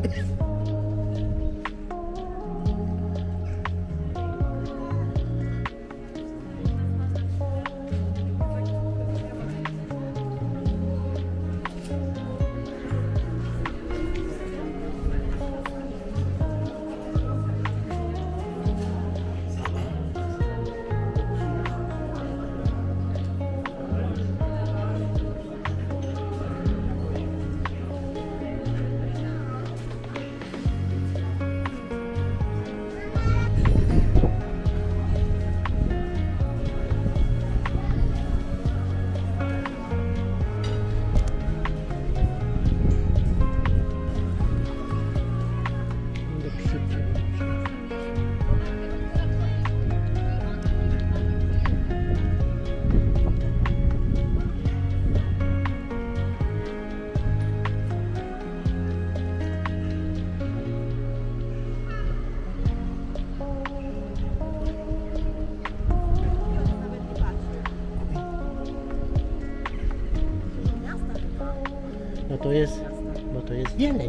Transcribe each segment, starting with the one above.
Bo to jest jeleń.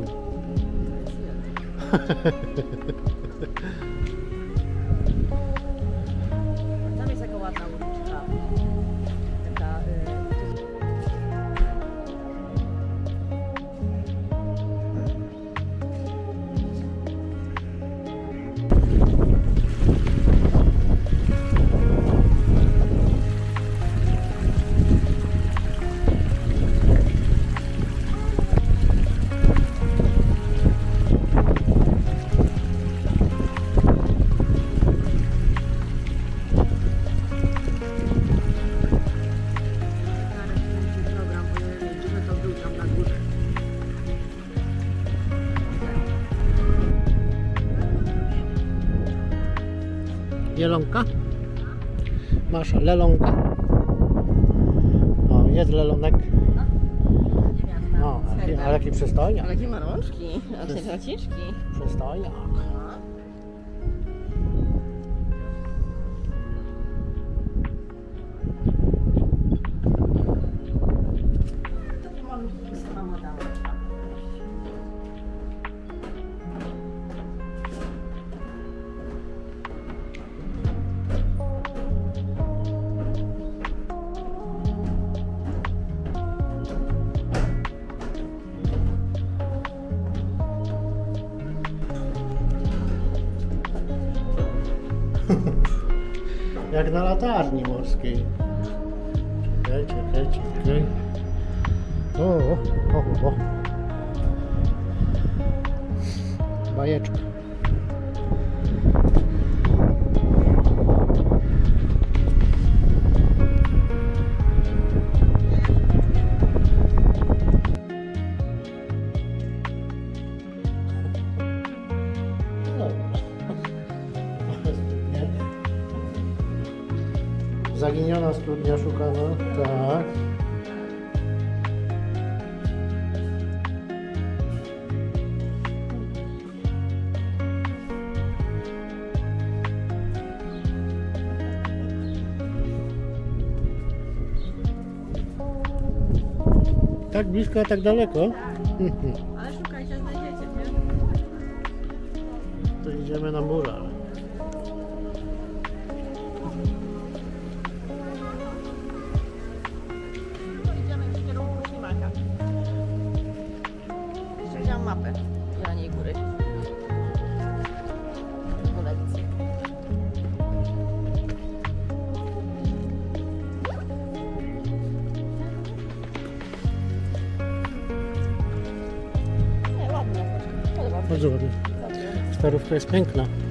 Tam jest taka ładna uliczka. Taka, Jelonka? Masz lelonka. O, jest lelonek. O, ale jaki przystojniak. ale jakie ma rączki, a te traciczki. Przystojniak. Jak na latarni morskiej. Czekaj. O. Bajeczka. Zaginiona studnia szukana, tak. Tak blisko, a tak daleko? Ale szukajcie, znajdziecie, nie? To idziemy na mural. Wziąłam mapę Jeleniej Góry. Kolekcję. Nie, ładne. Podoba mi się. Bardzo ładnie. Starówka jest piękna.